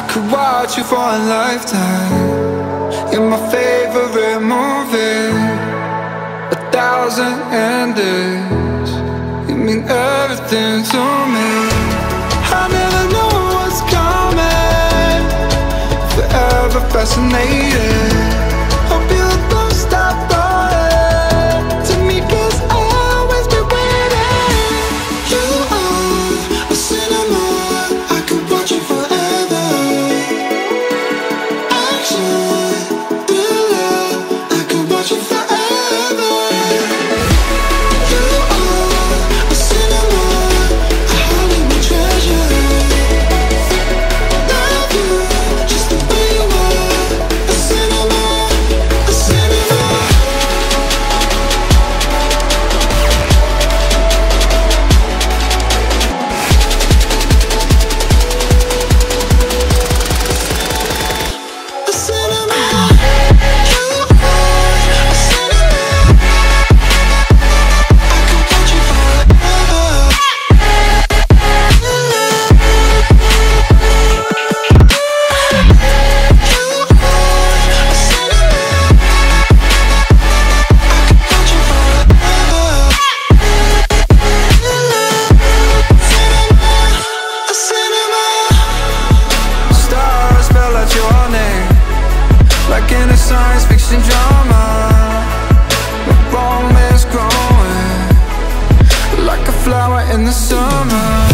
I could watch you for a lifetime. You're my favorite movie, 1,000 endings. You mean everything to me. I never know what's coming. Forever fascinated. Hope you don't stop falling to me, 'cause I'll always be waiting. You are a cinema, I could watch you forever. Action, thriller, I could watch you forever. You are a cinema, a Hollywood treasure. Love you just the way you are. A cinema, a cinema. A cinema. You are a cinema. I could watch you forever. You are a cinema. Stars spell out your name, like in a science fiction drama. My romance growing, like a flower in the summer.